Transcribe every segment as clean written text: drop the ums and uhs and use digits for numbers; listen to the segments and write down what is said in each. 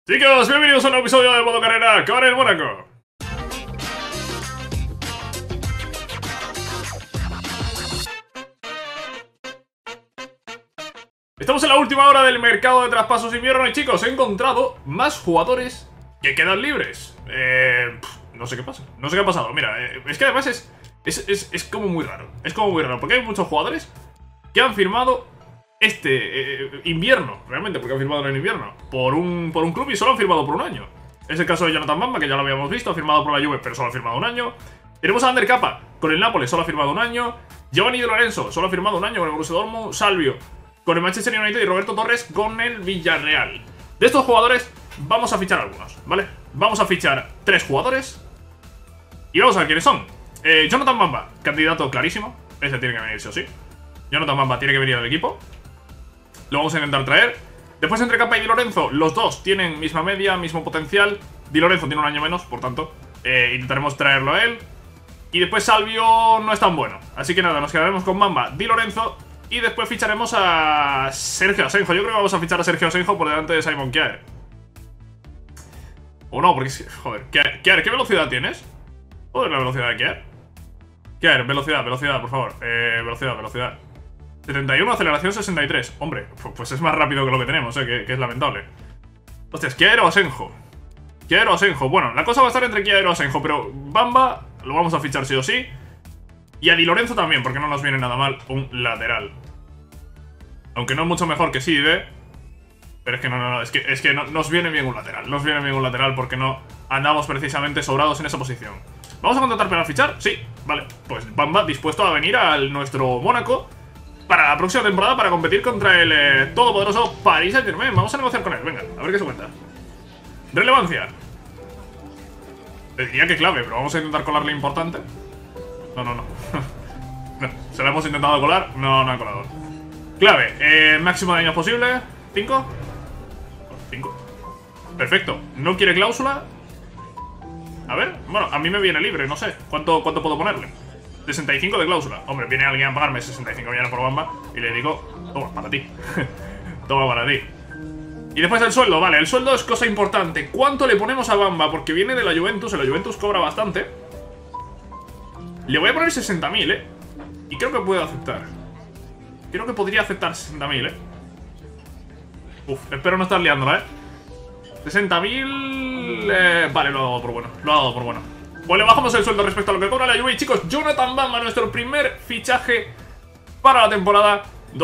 Chicos, bienvenidos a un nuevo episodio de Modo Carrera con el Mónaco. Estamos en la última hora del mercado de traspasos invierno y chicos, he encontrado más jugadores que quedan libres. No sé qué pasa, no sé qué ha pasado. Mira, es que además es como muy raro. Es como muy raro, porque hay muchos jugadores que han firmado invierno, realmente, porque han firmado en el invierno por un club y solo han firmado por un año. Es el caso de Jonathan Bamba, que ya lo habíamos visto, ha firmado por la Juve, pero solo ha firmado un año. Tenemos a Ander Capa con el Nápoles, solo ha firmado un año. Giovanni Di Lorenzo, solo ha firmado un año con el Borussia Dortmund. Salvio con el Manchester United y Roberto Torres con el Villarreal. De estos jugadores vamos a fichar algunos, ¿vale? Vamos a fichar 3 jugadores y vamos a ver quiénes son. Jonathan Bamba, candidato clarísimo. Ese tiene que venir sí o sí. Jonathan Bamba tiene que venir al equipo. Lo vamos a intentar traer. Después entre Capa y Di Lorenzo, los dos tienen misma media, mismo potencial. Di Lorenzo tiene un año menos, por tanto intentaremos traerlo a él. Y después Salvio no es tan bueno, así que nada, nos quedaremos con Bamba, Di Lorenzo. Y después ficharemos a Sergio Asenjo. Yo creo que vamos a fichar a Sergio Asenjo por delante de Simon Kjaer. O no, porque joder, Kjaer, ¿qué velocidad tienes? Joder, la velocidad de Kjaer. Kjaer, velocidad, por favor. Velocidad 71, aceleración 63. Hombre, pues es más rápido que lo que tenemos, que es lamentable. Hostias, Kjaer o Asenjo. Kjaer o Asenjo. Bueno, la cosa va a estar entre Kjaer o Asenjo, pero Bamba lo vamos a fichar sí o sí. Y a Di Lorenzo también, porque no nos viene nada mal un lateral. Aunque no es mucho mejor que Sidibe. Pero es que es que no, nos viene bien un lateral. Nos viene bien un lateral porque no andamos precisamente sobrados en esa posición. ¿Vamos a contratar para fichar? Sí, vale. Pues Bamba dispuesto a venir a nuestro Mónaco para la próxima temporada para competir contra el todopoderoso Paris Saint-Germain. Vamos a negociar con él, venga, a ver qué se cuenta. Relevancia. Te diría que clave, pero vamos a intentar colarle importante. No. No, ¿se la hemos intentado colar? No ha colado. Clave, máximo de años posible. 5. 5. Perfecto. No quiere cláusula. A ver, bueno, a mí me viene libre, no sé. ¿Cuánto puedo ponerle? 65 de cláusula. Hombre, viene alguien a pagarme 65 millones por Bamba y le digo, toma, para ti. Toma, para ti. Y después el sueldo, vale, el sueldo es cosa importante. ¿Cuánto le ponemos a Bamba? Porque viene de la Juventus, en la Juventus cobra bastante. Le voy a poner 60.000, y creo que puedo aceptar. Creo que podría aceptar 60.000, Uf, espero no estar liándola, 60.000... vale, lo ha dado por bueno. Lo ha dado por bueno. Pues le bajamos el sueldo respecto a lo que cobra la Juve. Y chicos, Jonathan Bamba, nuestro primer fichaje para la temporada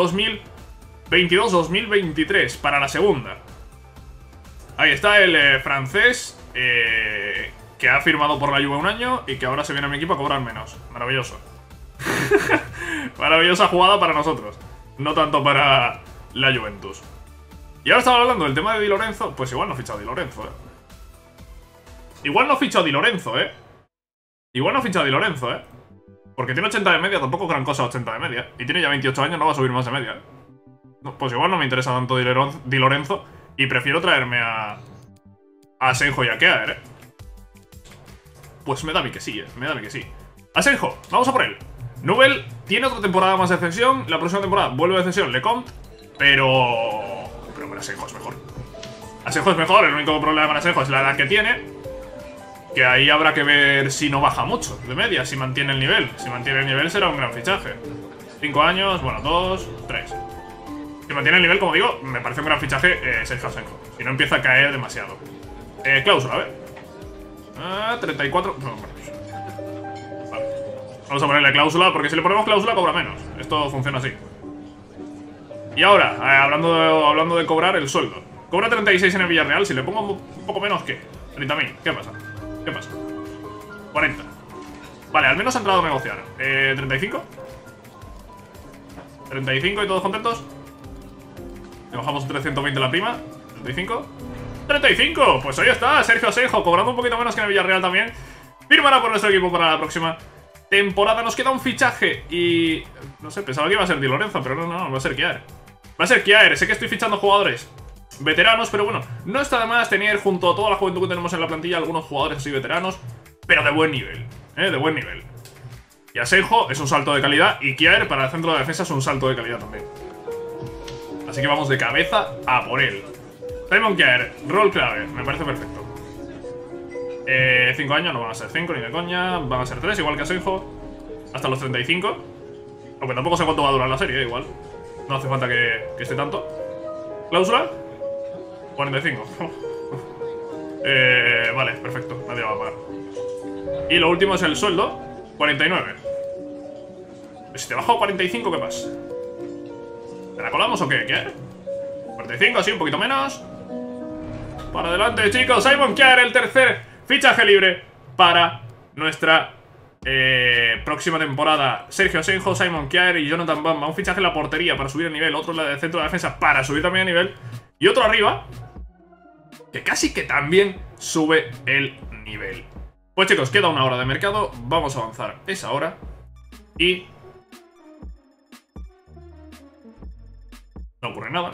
2022-2023. Para la segunda. Ahí está el francés, que ha firmado por la Juve un año y que ahora se viene a mi equipo a cobrar menos. Maravilloso. Maravillosa jugada para nosotros. No tanto para la Juventus. Y ahora estaba hablando del tema de Di Lorenzo. Pues igual no he fichado a Di Lorenzo, Igual no he fichado a Di Lorenzo, Igual no he fichado a Di Lorenzo, Porque tiene 80 de media, tampoco gran cosa 80 de media. Y tiene ya 28 años, no va a subir más de media, No, pues igual no me interesa tanto Di Lorenzo. Y prefiero traerme a Asenjo y a Kjaer, Pues me da a mí que sí, me da a mí que sí. Asenjo, vamos a por él. Nubel tiene otra temporada más de cesión. La próxima temporada vuelve de cesión Lecomte. Pero con Asenjo es mejor. Asenjo es mejor, el único problema con Asenjo es la edad que tiene. Que ahí habrá que ver si no baja mucho de media, si mantiene el nivel. Si mantiene el nivel será un gran fichaje. 5 años, bueno, 2, 3. Si mantiene el nivel, como digo, me parece un gran fichaje Sergio Asenjo. Si no empieza a caer demasiado. Cláusula, a ver. 34. No, vale. Vamos a ponerle cláusula, porque si le ponemos cláusula cobra menos. Esto funciona así. Y ahora, hablando de cobrar el sueldo. Cobra 36 en el Villarreal. Si le pongo un poco menos, ¿qué? 30.000. ¿Qué pasa? 40. Vale, al menos ha entrado a negociar. 35. 35 y todos contentos. Le bajamos 320 la prima. 35. 35, pues ahí está, Sergio Asenjo, cobrando un poquito menos que en el Villarreal también. Firmará por nuestro equipo para la próxima temporada. Nos queda un fichaje y... no sé, pensaba que iba a ser Di Lorenzo, pero no, va a ser Kjaer. Va a ser Kjaer, sé que estoy fichando jugadores veteranos, pero bueno, no está de más tener junto a toda la juventud que tenemos en la plantilla algunos jugadores así veteranos, pero de buen nivel, de buen nivel. Y Asenjo es un salto de calidad y Kjaer para el centro de defensa es un salto de calidad también. Así que vamos de cabeza a por él. Simon Kjaer, rol clave, me parece perfecto. 5 años, no van a ser 5 ni de coña. Van a ser 3, igual que a Senjo. Hasta los 35. Aunque tampoco sé cuánto va a durar la serie, igual. No hace falta que esté tanto. ¿Cláusula? 45. Vale, perfecto, nadie va a pagar. Y lo último es el sueldo, 49. Si te bajo 45, ¿qué pasa? ¿Te la colamos o qué? ¿Qué? 45, sí, un poquito menos. Para adelante, chicos. Simon Kjaer, el tercer fichaje libre para nuestra próxima temporada. Sergio Senjo, Simon Kjaer y Jonathan Bamba. Un fichaje en la portería para subir el nivel. Otro en la de centro de defensa para subir también el nivel. Y otro arriba, que casi que también sube el nivel. Pues chicos, queda una hora de mercado. Vamos a avanzar esa hora. Y... no ocurre nada,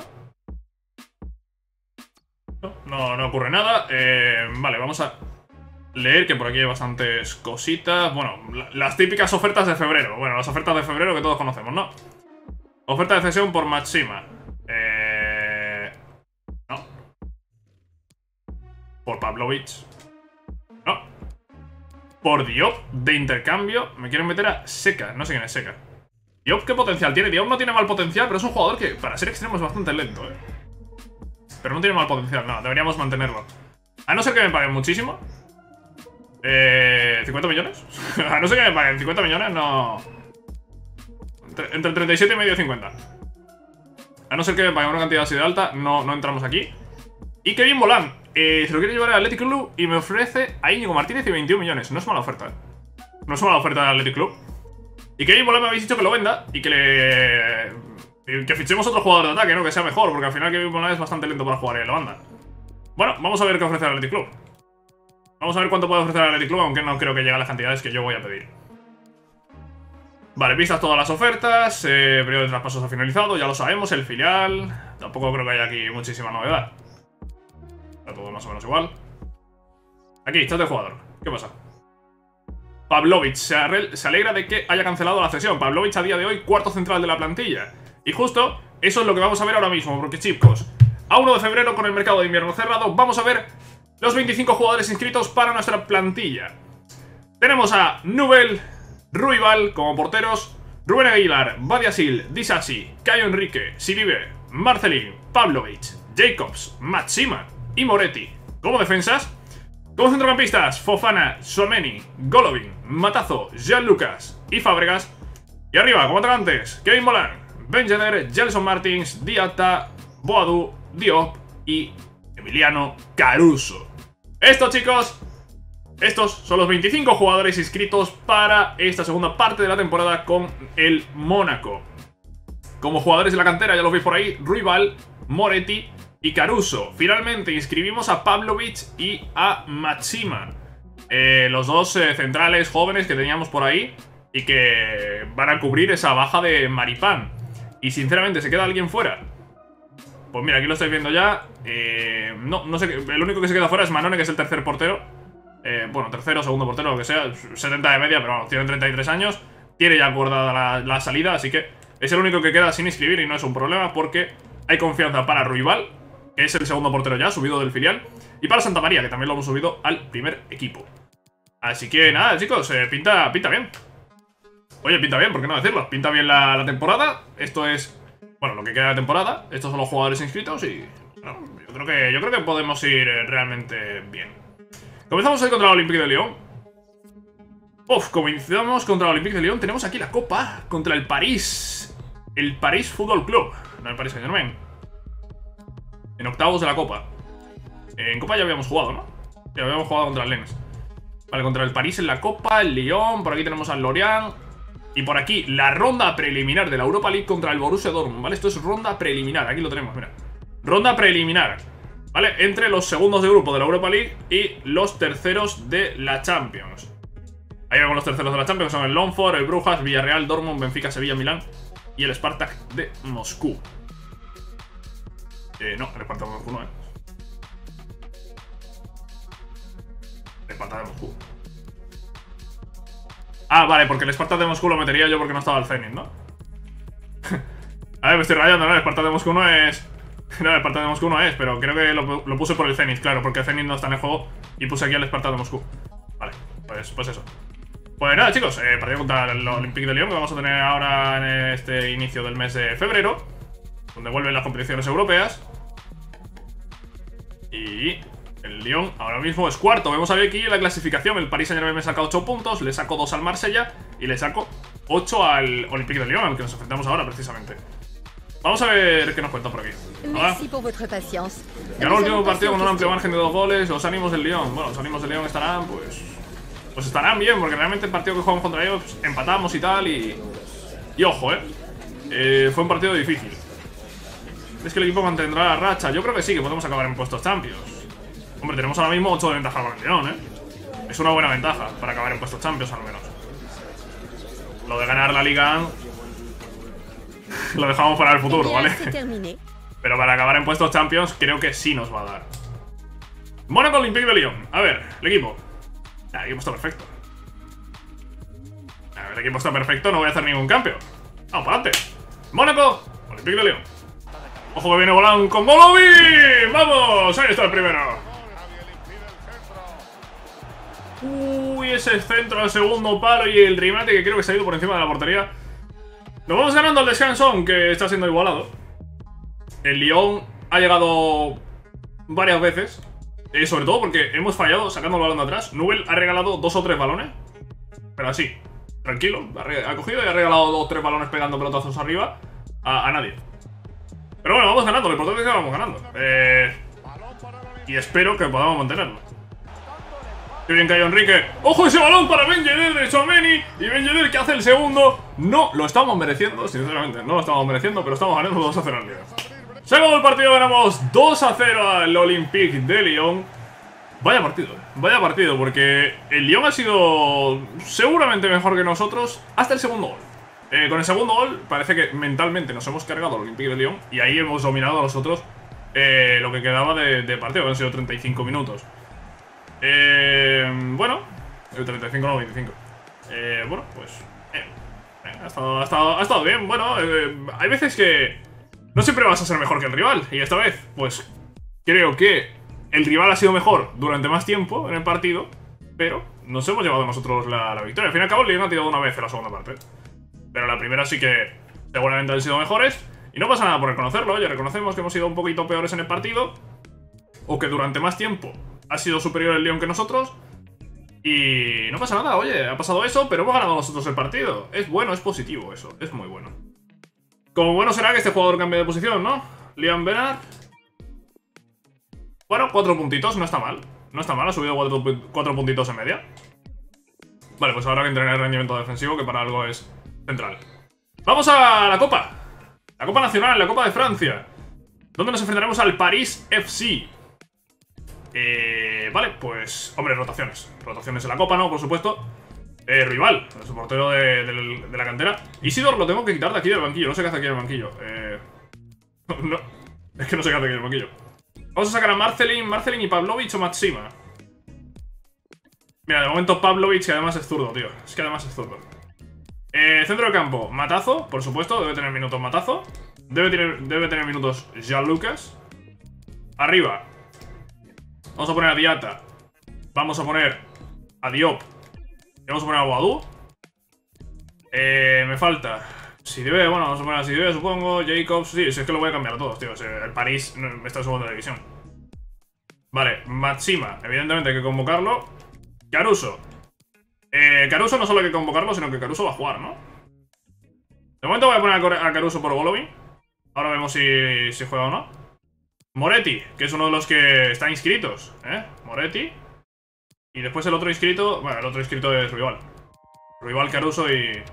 ¿no? No ocurre nada. Vale, vamos a leer que por aquí hay bastantes cositas. Bueno, las típicas ofertas de febrero. Bueno, las ofertas de febrero que todos conocemos, ¿no? Oferta de cesión por Maxima. No. Por Pavlovic. No. Por Diop de intercambio. Me quieren meter a Seca. No sé quién es Seca. Diop, ¿qué potencial tiene? Diop no tiene mal potencial, pero es un jugador que para ser extremo es bastante lento, Pero no tiene mal potencial, no, deberíamos mantenerlo. A no ser que me paguen muchísimo. 50 millones. A no ser que me paguen 50 millones, no. Entre 37 y medio y 50. A no ser que me paguen una cantidad así de alta, no entramos aquí. Y Kevin Volán, se lo quiere llevar al Athletic Club y me ofrece a Íñigo Martínez y 21 millones. No es mala oferta, No es mala oferta del Athletic Club. Y Kevin Volán me habéis dicho que lo venda y que fichemos otro jugador de ataque, ¿no? Que sea mejor, porque al final Kevin Volán es bastante lento para jugar en la banda. Bueno, vamos a ver qué ofrece el Athletic Club. Vamos a ver cuánto puede ofrecer el Athletic Club, aunque no creo que llegue a las cantidades que yo voy a pedir. Vale, vistas todas las ofertas. Periodo de traspasos ha finalizado, ya lo sabemos, el filial. Tampoco creo que haya aquí muchísima novedad. Está todo más o menos igual. Aquí, chat de jugador. ¿Qué pasa? Pavlovic se alegra de que haya cancelado la cesión. Pavlovic a día de hoy, cuarto central de la plantilla. Y justo eso es lo que vamos a ver ahora mismo, porque chicos, a 1 de febrero con el mercado de invierno cerrado, vamos a ver los 25 jugadores inscritos para nuestra plantilla. Tenemos a Nubel, Ruibal como porteros, Rubén Aguilar, Badiasil, Disasi, Caio Enrique, Siribe, Marcelín, Pavlovic, Jacobs, Maxima y Moretti como defensas. Como centrocampistas, Fofana, Tchouaméni, Golovin, Matazo, Jean Lucas y Fábregas. Y arriba, como atacantes, Kevin Volán, Ben Yedder, Gelson Martins, Diatta, Boadu, Diop y Emiliano Caruso. Estos, chicos, estos son los 25 jugadores inscritos para esta segunda parte de la temporada con el Mónaco. Como jugadores de la cantera, ya los veis por ahí, Ruibal, Moretti y Caruso. Finalmente inscribimos a Pavlovic y a Maxima, los dos centrales jóvenes que teníamos por ahí y que van a cubrir esa baja de Maripán. Y sinceramente, ¿se queda alguien fuera? Pues mira, aquí lo estáis viendo ya. No sé, el único que se queda fuera es Manone, que es el tercer portero. Bueno, tercero, segundo portero, lo que sea, 70 de media, pero bueno, tiene 33 años. Tiene ya acordada la salida, así que es el único que queda sin inscribir y no es un problema porque hay confianza para Ruibal, que es el segundo portero ya, subido del filial, y para Santa María, que también lo hemos subido al primer equipo. Así que nada, chicos, pinta bien. Oye, pinta bien, ¿por qué no decirlo? Pinta bien la temporada. Esto es, bueno, lo que queda de temporada. Estos son los jugadores inscritos y bueno, yo creo que podemos ir realmente bien. Comenzamos hoy contra el Olympique de Lyon. Comenzamos contra el Olympique de Lyon. Tenemos aquí la copa contra el París. El París Football Club, no el Paris Saint-Germain. En octavos de la copa. En copa ya habíamos jugado, ¿no? Ya habíamos jugado contra el Lens. Vale, contra el París en la copa, el Lyon. Por aquí tenemos al Lorient. Y por aquí la ronda preliminar de la Europa League contra el Borussia Dortmund, ¿vale? Esto es ronda preliminar, aquí lo tenemos, mira. Ronda preliminar, ¿vale? Entre los segundos de grupo de la Europa League y los terceros de la Champions. Ahí vemos los terceros de la Champions, son el Longford, el Brujas, Villarreal, Dortmund, Benfica, Sevilla, Milán y el Spartak de Moscú. No, el Spartak de Moscú no, El Spartak de Moscú. Ah, vale, porque el Spartak de Moscú lo metería yo porque no estaba el Zenit, ¿no? A ver, me estoy rayando, ¿no? El Spartak de Moscú no es... No, el Espartano de Moscú no es, pero creo que lo puse por el Zenit, claro, porque el Zenit no está en el juego y puse aquí el Espartano de Moscú. Vale, pues eso. Pues nada, chicos, partido contra el Olympique de Lyon que vamos a tener ahora en este inicio del mes de febrero, donde vuelven las competiciones europeas. Y el Lyon ahora mismo es cuarto. Vemos aquí la clasificación. El Paris Saint-Germain me saca 8 puntos, le saco 2 al Marsella y le saco 8 al Olympique de Lyon, al que nos enfrentamos ahora precisamente. Vamos a ver qué nos cuenta por aquí. Ganó el último partido con un amplio margen de 2 goles. Los ánimos del Lyon. Bueno, los ánimos del Lyon estarán, pues estarán bien, porque realmente el partido que jugamos contra ellos empatamos y tal. Y ojo, fue un partido difícil. ¿Es que el equipo mantendrá la racha? Yo creo que sí, que podemos acabar en puestos Champions. Hombre, tenemos ahora mismo 8 de ventaja con el Lyon, Es una buena ventaja para acabar en puestos Champions, al menos. Lo de ganar la Liga lo dejamos para el futuro, ¿vale? Pero para acabar en puestos Champions creo que sí nos va a dar. Mónaco Olympique de Lyon. A ver, el equipo. El equipo está perfecto. A ver, el equipo está perfecto, no voy a hacer ningún cambio. Vamos, para adelante. Mónaco Olympique de Lyon. Ojo que viene volando con Golovin. ¡Vamos! Ahí está el primero. Uy, ese centro al segundo palo y el remate que creo que se ha ido por encima de la portería. Nos vamos ganando el descanso, aunque está siendo igualado. El Lyon ha llegado varias veces, sobre todo porque hemos fallado sacando el balón de atrás. Nubel ha regalado 2 o 3 balones, pero así, tranquilo. Ha cogido y ha regalado 2 o 3 balones pegando pelotazos arriba a nadie. Pero bueno, vamos ganando, lo importante es que vamos ganando. Y espero que podamos mantenerlo. Qué bien cayó Enrique. ¡Ojo ese balón para Ben Yedder de Tchouaméni! Y Ben Yedder que hace el segundo. No lo estamos mereciendo, sinceramente. No lo estamos mereciendo, pero estamos ganando 2 a 0 al Lyon. Se acabó el partido, ganamos 2 a 0 al Olympique de Lyon. Vaya partido, porque el Lyon ha sido seguramente mejor que nosotros hasta el segundo gol. Con el segundo gol parece que mentalmente nos hemos cargado al Olympique de Lyon y ahí hemos dominado a nosotros lo que quedaba de partido, que han sido 35 minutos. Bueno, 35 no, 25. Bueno, pues ha estado bien. Bueno, hay veces que no siempre vas a ser mejor que el rival. Y esta vez, pues creo que el rival ha sido mejor durante más tiempo en el partido, pero nos hemos llevado nosotros la victoria. Al fin y al cabo, el Lyon ha tirado una vez en la segunda parte, pero la primera sí que seguramente han sido mejores. Y no pasa nada por reconocerlo. Oye, reconocemos que hemos sido un poquito peores en el partido, o que durante más tiempo ha sido superior el Lyon que nosotros. Y no pasa nada, oye, ha pasado eso, pero hemos ganado nosotros el partido. Es bueno, es positivo eso, es muy bueno. Como bueno será que este jugador cambie de posición, ¿no? Liam Bernard. Bueno, 4 puntitos, no está mal. No está mal, ha subido 4 puntitos en media. Vale, pues ahora que entrenar el rendimiento defensivo, que para algo es central. Vamos a la Copa. La Copa Nacional, la Copa de Francia, donde nos enfrentaremos al Paris FC. Vale, pues, hombre, rotaciones. Rotaciones en la Copa, ¿no? Por supuesto. Rival, el portero de la cantera. Isidor lo tengo que quitar de aquí del banquillo. No sé qué hace aquí en el banquillo. No, es que no sé qué hace aquí en el banquillo. Vamos a sacar a Marcelin y Pavlovic o Maxima. Mira, de momento Pavlovic, que además es zurdo, tío. Es que además es zurdo. Centro de campo, Matazo, por supuesto. Debe tener minutos Matazo. Debe tener minutos Jean-Lucas. Arriba vamos a poner a Diata. Vamos a poner a Diop. Y vamos a poner a Boadou. Me falta Sidibé, bueno, vamos a poner a Sidibé, supongo. Jacobs, sí, es que lo voy a cambiar a todos, tío. El París está en segunda división. Vale, Maxima, evidentemente hay que convocarlo. Caruso. Caruso no solo hay que convocarlo, sino que Caruso va a jugar, ¿no? De momento voy a poner a Caruso por Golovin. Ahora vemos si juega o no. Moretti, que es uno de los que están inscritos, Moretti. Y después el otro inscrito, bueno, el otro inscrito es Rival. Rival, Caruso y...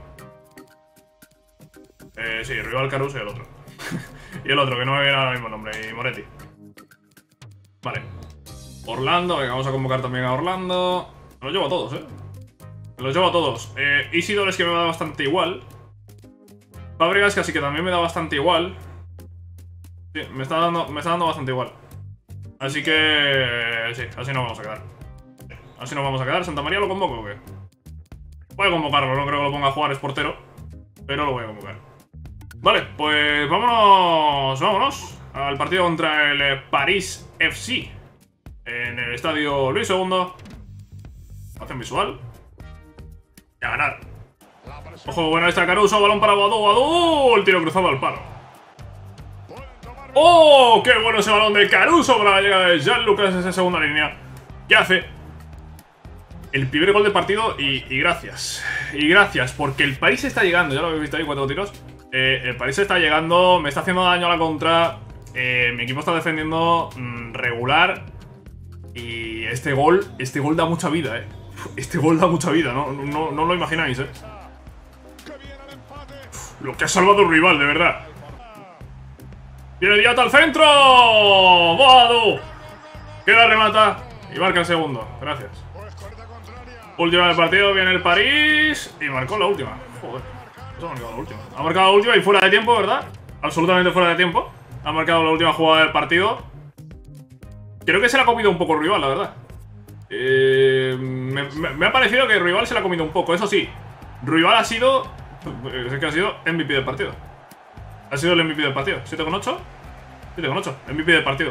sí, Rival, Caruso y el otro. Y el otro, que no me viene ahora mismo el nombre, y Moretti. Vale. Orlando, venga, vamos a convocar también a Orlando. Me los llevo a todos, me los llevo a todos. Isidor es que me da bastante igual. Fábregas casi que también me da bastante igual. Sí, me está dando bastante igual. Así que... sí, así nos vamos a quedar. Así nos vamos a quedar. ¿Santa María lo convoco o qué? Voy a convocarlo, no creo que lo ponga a jugar, es portero. Pero lo voy a convocar. Vale, pues vámonos. Vámonos al partido contra el París FC en el estadio Luis II. Acción visual. Y a ganar. Ojo, bueno, está Caruso, balón para Badou, Badou, el tiro cruzado al palo. ¡Oh! ¡Qué bueno ese balón de Caruso para la llegada de Jean-Lucas en esa segunda línea! ¿Qué hace? El primer gol del partido y gracias. Y gracias, porque el París está llegando. Ya lo habéis visto ahí, 4 tiros. El París está llegando, me está haciendo daño a la contra. Mi equipo está defendiendo regular. Y este gol da mucha vida, Este gol da mucha vida, no lo imagináis, Lo que ha salvado el rival, de verdad. Viene Diata al centro. ¡Vado! Que la remata y marca el segundo. Gracias. Última del partido, viene el París y marcó la última. Joder, ha marcado la última. Ha marcado la última y fuera de tiempo, ¿verdad? Absolutamente fuera de tiempo. Ha marcado la última jugada del partido. Creo que se la ha comido un poco el rival, la verdad. Me ha parecido que el rival se la ha comido un poco. Eso sí, rival ha sido... Es que ha sido MVP del partido. Ha sido el MVP del partido. 7,8. 7,8. MVP del partido.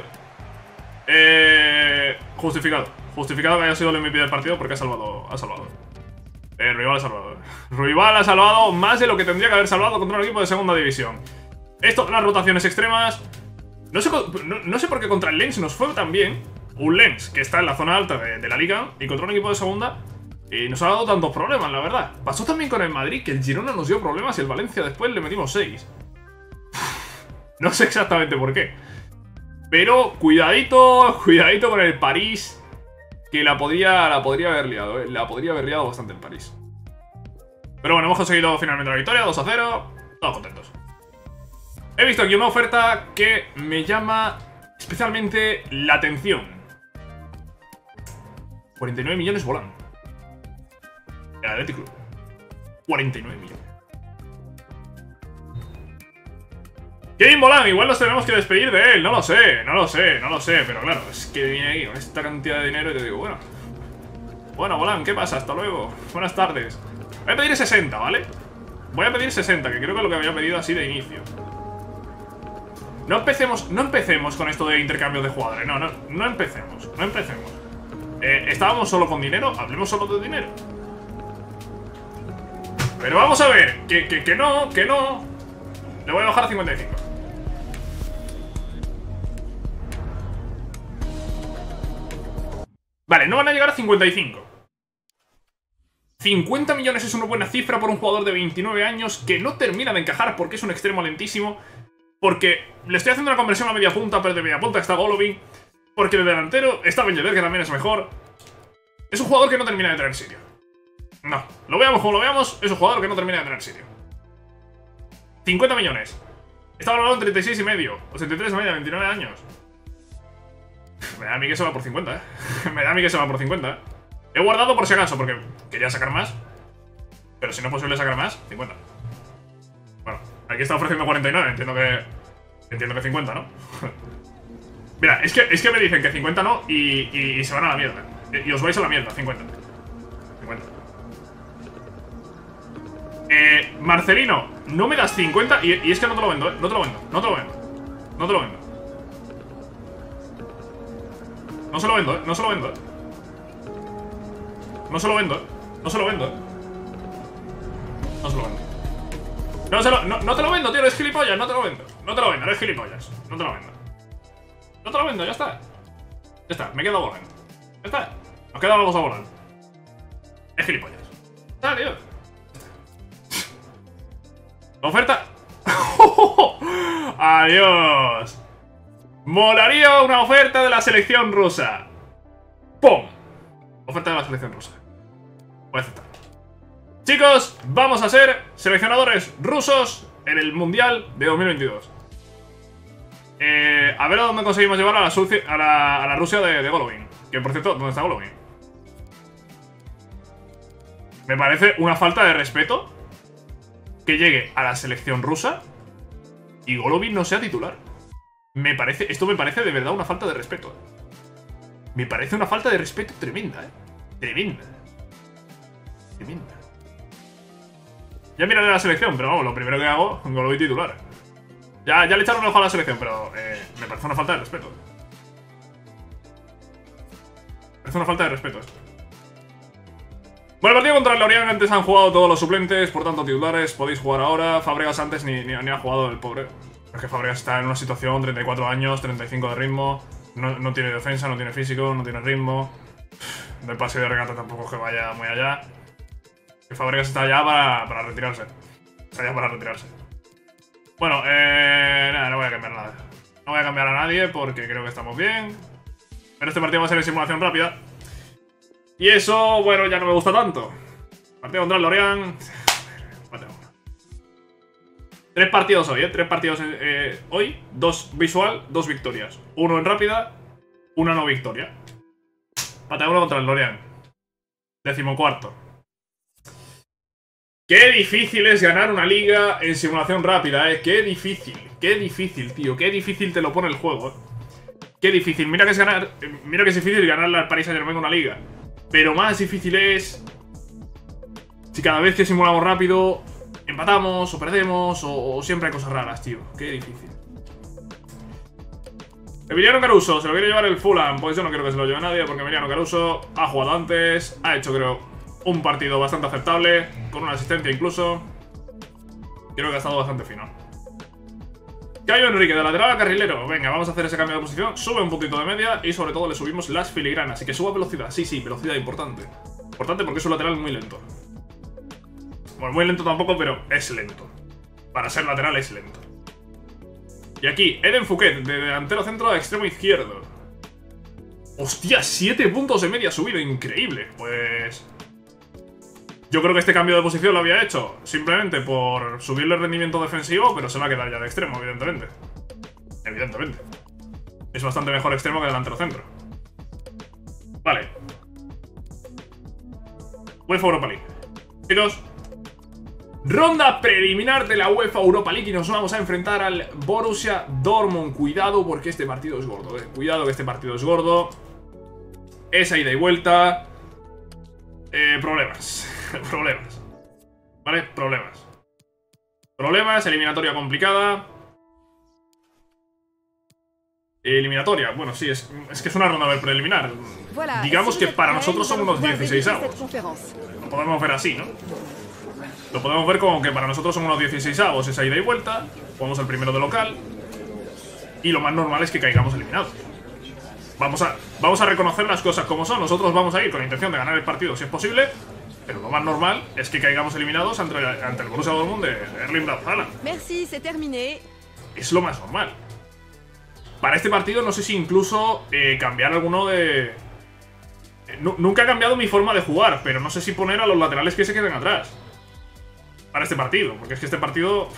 Justificado. Justificado que haya sido el MVP del partido porque ha salvado. Rival ha salvado. Rival ha salvado más de lo que tendría que haber salvado contra un equipo de segunda división. Esto, las rotaciones extremas. No sé por qué contra el Lens nos fue tan bien. Un Lens que está en la zona alta de la liga y contra un equipo de segunda. Y nos ha dado tantos problemas, la verdad. Pasó también con el Madrid, que el Girona nos dio problemas y el Valencia después le metimos 6. No sé exactamente por qué. Pero cuidadito con el París. Que la podría haber liado, La podría haber liado bastante el París. Pero bueno, hemos conseguido finalmente la victoria, 2-0. Todos contentos. He visto aquí una oferta que me llama especialmente la atención. 49 millones volando. El Athletic Club. 49 millones. Kevin Volán, igual nos tenemos que despedir de él. No lo sé. Pero claro, es que viene aquí con esta cantidad de dinero y te digo, bueno, Volán, ¿qué pasa? Hasta luego. Buenas tardes. Voy a pedir 60, ¿vale? Voy a pedir 60, que creo que es lo que había pedido así de inicio. No empecemos con esto de intercambios de jugadores. No empecemos. Estábamos solo con dinero, hablemos solo de dinero. Pero vamos a ver, que no. Le voy a bajar a 55. Vale, no van a llegar a 55. 50 millones es una buena cifra por un jugador de 29 años que no termina de encajar porque es un extremo lentísimo. Porque le estoy haciendo una conversión a media punta, pero de media punta está Golovin. Porque de delantero está Ben Yedder, que también es mejor. Es un jugador que no termina de tener sitio. No, lo veamos como lo veamos, es un jugador que no termina de tener sitio. 50 millones. Está valorado en 36 y medio, 83 y medio, 29 años. Me da a mí que se va por 50, Me da a mí que se va por 50, He guardado por si acaso, porque quería sacar más. Pero si no es posible sacar más, 50. Bueno, aquí está ofreciendo 49, entiendo que 50, ¿no? Mira, es que me dicen que 50 no y se van a la mierda. Y os vais a la mierda, 50. 50. Marcelino, no me das 50 y es que no te lo vendo, No te lo vendo. No se lo vendo, No se lo vendo. No te lo vendo, tío, eres gilipollas, no te lo vendo, eres gilipollas. No te lo vendo, ya está. Ya está, me he quedado volando. Ya está, nos quedamos los a volar. Es gilipollas. Ya está, tío. Oferta. Adiós. Molaría una oferta de la selección rusa. ¡Pum! Oferta de la selección rusa. Voy a aceptar. Chicos, vamos a ser seleccionadores rusos en el Mundial de 2022. A ver a dónde conseguimos llevar a la Rusia de Golovin. Que por cierto, ¿dónde está Golovin? Me parece una falta de respeto que llegue a la selección rusa y Golovin no sea titular. Esto me parece de verdad una falta de respeto. Me parece una falta de respeto tremenda, Tremenda. Ya miraré la selección, pero vamos, lo primero que hago, Golovin titular. Ya le echaron un ojo a la selección, pero me parece una falta de respeto. Es una falta de respeto esto. Bueno, el partido contra el Lorient antes han jugado todos los suplentes, por tanto titulares podéis jugar ahora. Fábregas antes ni ha jugado el pobre. Es que Fábregas está en una situación, 34 años, 35 de ritmo. No tiene defensa, no tiene físico, no tiene ritmo. Del pase de regata tampoco es que vaya muy allá. Que Fábregas está ya para retirarse. Está ya para retirarse. Bueno, nada, no voy a cambiar nada. No voy a cambiar a nadie porque creo que estamos bien. Pero este partido va a ser en simulación rápida. Y eso, bueno, ya no me gusta tanto. Partido contra el Lorient. 3 partidos hoy, 3 partidos hoy. 2 visual, 2 victorias. 1 en rápida, 1 no victoria. Partido 1 contra el Lorient. 14º. Qué difícil es ganar una liga en simulación rápida, Qué difícil, tío. Qué difícil te lo pone el juego, Qué difícil. Mira que es difícil ganarle al Paris Saint-Germain una liga. Pero más difícil es si cada vez que simulamos rápido empatamos o perdemos o siempre hay cosas raras, tío. Qué difícil. Emiliano Caruso, ¿se lo quiere llevar el Fulham? Pues yo no quiero que se lo lleve nadie porque Emiliano Caruso ha jugado antes, ha hecho, creo, un partido bastante aceptable, con una asistencia incluso. Creo que ha estado bastante fino. Caio Enrique, de lateral a carrilero. Venga, vamos a hacer ese cambio de posición. Sube un puntito de media y sobre todo le subimos las filigranas. Así que suba velocidad. Sí, velocidad importante. Importante porque es un lateral muy lento. Bueno, muy lento tampoco, pero es lento. Para ser lateral es lento. Y aquí, Eden Fouquet, de delantero centro a extremo izquierdo. ¡Hostia! 7 puntos de media subido. Increíble. Pues... yo creo que este cambio de posición lo había hecho simplemente por subirle el rendimiento defensivo, pero se va a quedar ya de extremo, evidentemente. Evidentemente. Es bastante mejor extremo que delantero centro. Vale. UEFA Europa League. Chicos, ronda preliminar de la UEFA Europa League y nos vamos a enfrentar al Borussia Dortmund. Cuidado porque este partido es gordo, Cuidado que este partido es gordo. Esa ida y vuelta. Problemas. Problemas. ¿Vale? Problemas, eliminatoria complicada. Eliminatoria, bueno, sí, es que es una ronda preliminar. Digamos que para nosotros son unos 16avos. Lo podemos ver así, ¿no? Lo podemos ver como que para nosotros son unos 16avos esa ida y vuelta. Jugamos el primero de local. Y lo más normal es que caigamos eliminados. Vamos a reconocer las cosas como son. Nosotros vamos a ir con la intención de ganar el partido si es posible. Pero lo más normal es que caigamos eliminados ante el Borussia Dortmund de Erling Braut Haaland. Merci, c'est terminé. Es lo más normal. Para este partido no sé si incluso cambiar alguno de... nunca he cambiado mi forma de jugar, pero no sé si poner a los laterales que se queden atrás. Para este partido, porque es que este partido...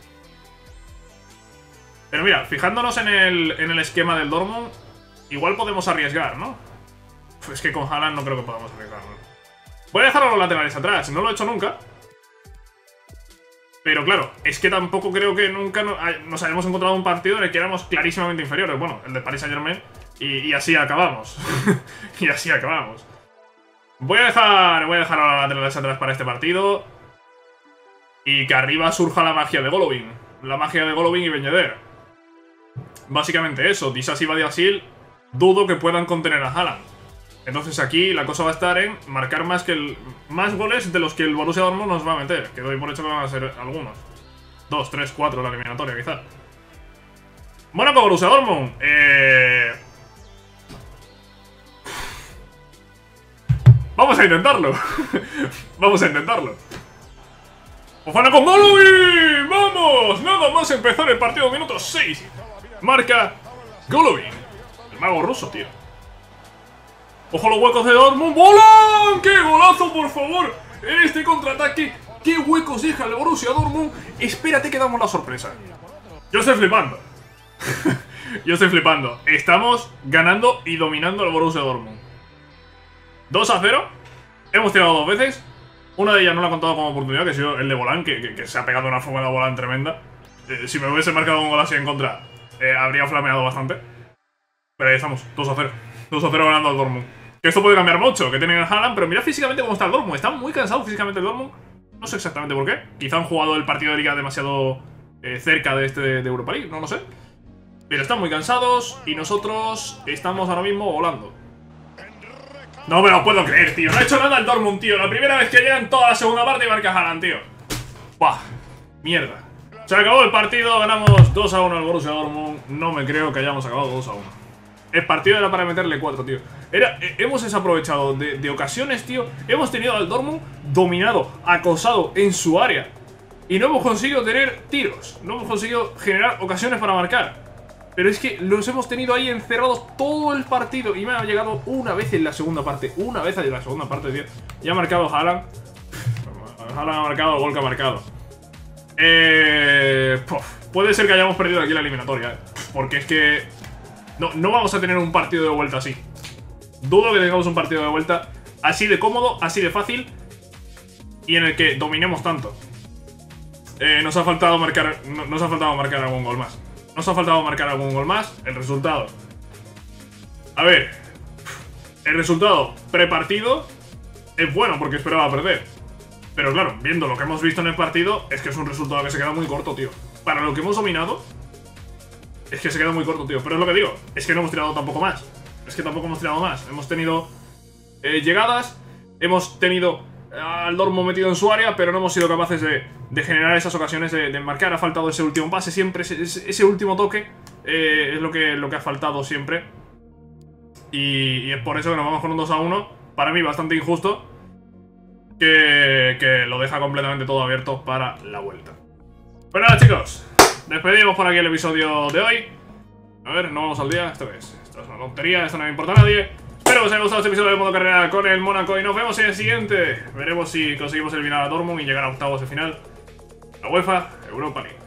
Pero mira, fijándonos en el esquema del Dortmund, igual podemos arriesgar, ¿no? Pues es que con Haaland no creo que podamos arriesgar, ¿no? Voy a dejar a los laterales atrás, no lo he hecho nunca. Pero claro, es que tampoco creo que nunca nos hayamos encontrado un partido en el que éramos clarísimamente inferiores. Bueno, el de Paris Saint-Germain. Y así acabamos. Y así acabamos. Voy a dejar a los laterales atrás para este partido. Y que arriba surja la magia de Golovin. La magia de Golovin y Ben Yedder. Básicamente eso. Disasi y Badiashile dudo que puedan contener a Haaland. Entonces aquí la cosa va a estar en marcar más goles de los que el Borussia Dortmund nos va a meter. Que doy por hecho que van a ser algunos. 2, 3, 4 la eliminatoria quizá. Mónaco Borussia Dortmund. Vamos a intentarlo. Vamos a intentarlo. ¡Ofana con Golovin! ¡Vamos! Nada más empezar el partido, minuto 6. Marca Golovin. El mago ruso, tío. ¡Ojo los huecos de Dortmund! ¡Volan! ¡Qué golazo, por favor! En este contraataque, ¿qué huecos deja el Borussia Dortmund? Espérate que damos la sorpresa. Yo estoy flipando. Yo estoy flipando. Estamos ganando y dominando al Borussia Dortmund. 2-0. Hemos tirado 2 veces. Una de ellas no la he contado como oportunidad, que ha sido el de Volán, que se ha pegado una fumada Volán tremenda. Si me hubiese marcado un gol así en contra, habría flameado bastante. Pero ahí estamos, 2-0. 2-0 ganando al Dortmund. Que esto puede cambiar mucho, que tienen a Haaland, pero mira físicamente cómo está el Dortmund. Está muy cansado físicamente el Dortmund. No sé exactamente por qué. Quizá han jugado el partido de liga demasiado cerca de este de Europa League, no lo sé. Pero están muy cansados y nosotros estamos ahora mismo volando. No me lo puedo creer, tío. No ha hecho nada el Dortmund, tío. La primera vez que llega en toda la segunda parte y marca Haaland, tío. Buah, mierda. Se acabó el partido, ganamos 2-1 al Borussia Dortmund. No me creo que hayamos acabado 2-1. El partido era para meterle 4, tío. Hemos desaprovechado de ocasiones, tío. Hemos tenido al Dortmund dominado, acosado en su área. Y no hemos conseguido tener tiros. No hemos conseguido generar ocasiones para marcar. Pero es que los hemos tenido ahí encerrados todo el partido. Y me ha llegado una vez en la segunda parte. Una vez en la segunda parte, tío. Ya ha marcado Haaland. Haaland ha marcado el gol que ha marcado. Puede ser que hayamos perdido aquí la eliminatoria, porque es que no vamos a tener un partido de vuelta así. Dudo que tengamos un partido de vuelta así de cómodo, así de fácil y en el que dominemos tanto. Nos ha faltado marcar algún gol más. Nos ha faltado marcar algún gol más. El resultado, a ver, el resultado prepartido es bueno porque esperaba perder. Pero claro, viendo lo que hemos visto en el partido, es que es un resultado que se queda muy corto, tío. Para lo que hemos dominado, es que se queda muy corto, tío. Pero es lo que digo, es que no hemos tirado tampoco más. Es que tampoco hemos tirado más. Hemos tenido llegadas, hemos tenido al Dortmund metido en su área, pero no hemos sido capaces de generar esas ocasiones de marcar. Ha faltado ese último pase siempre, ese último toque es lo que ha faltado siempre. Y es por eso que nos vamos con un 2-1. Para mí bastante injusto. Que lo deja completamente todo abierto para la vuelta. Pues nada, chicos, despedimos por aquí el episodio de hoy. A ver, no vamos al día. Esto es una tontería, esto no le importa a nadie. Espero que os haya gustado este episodio de modo carrera con el Mónaco y nos vemos en el siguiente. Veremos si conseguimos eliminar a Dortmund y llegar a octavos de final. La UEFA Europa League.